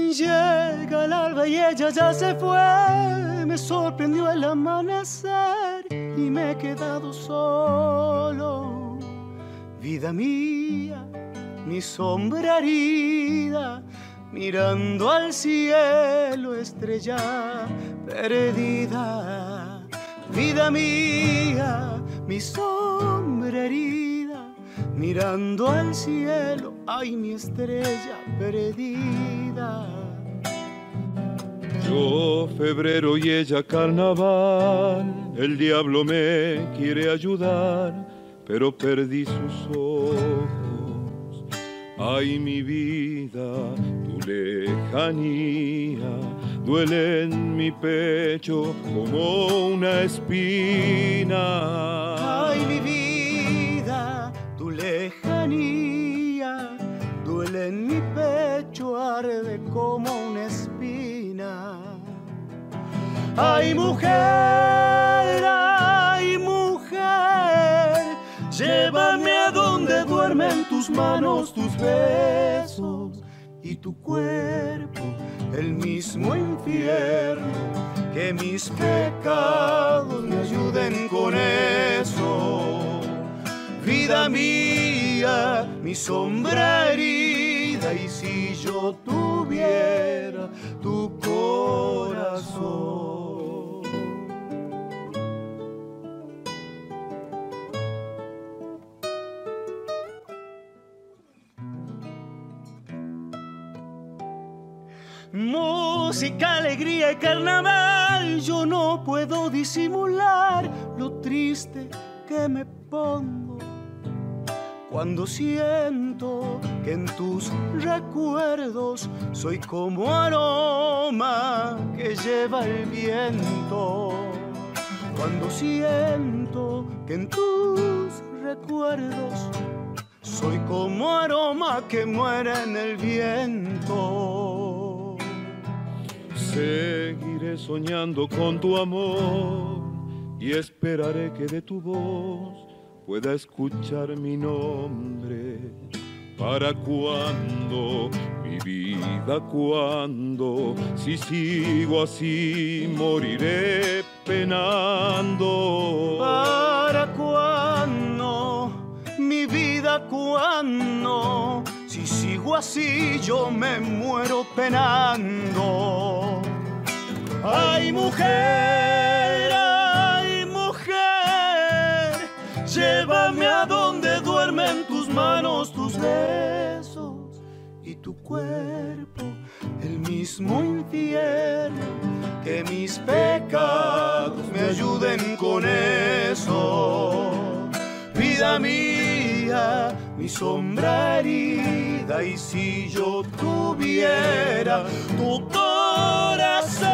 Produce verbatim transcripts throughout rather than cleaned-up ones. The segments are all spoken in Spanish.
Llega el alba y ella ya se fue, me sorprendió el amanecer y me he quedado solo. Vida mía, mi sombra herida, mirando al cielo estrella perdida. Vida mía, mi sombra herida, mirando al cielo, ay, mi estrella perdida. Yo febrero y ella carnaval, el diablo me quiere ayudar, pero perdí sus ojos. Ay, mi vida, tu lejanía duele en mi pecho como una espina. Ay, mi vida, tu lejanía duele en mi pecho, arde como una espina. Ay, mujer, ay, mujer, llévame a donde duermen tus manos, tus besos y tu cuerpo, el mismo infierno. Que mis pecados me ayuden con eso. Vida mía, mi sombra herida, y si yo tuviera tu corazón. Música, alegría y carnaval, yo no puedo disimular lo triste que me pongo cuando siento que en tus recuerdos soy como aroma que lleva el viento. Cuando siento que en tus recuerdos soy como aroma que muere en el viento. Seguiré soñando con tu amor y esperaré que de tu voz pueda escuchar mi nombre. ¿Para cuándo, mi vida, cuándo? Si sigo así, moriré penando. ¿Para cuándo, mi vida, cuándo? Si sigo así, yo me muero penando. Ay, mujer, ay, mujer, llévame a donde duermen tus manos, tus besos y tu cuerpo, el mismo infierno. Que mis pecados me ayuden con eso. Vida mía, mi sombra herida, y si yo tuviera tu corazón.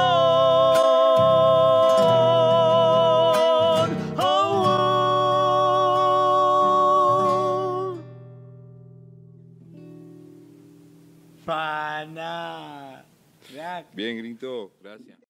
Oh, oh. Pana. Bien, Grito, gracias.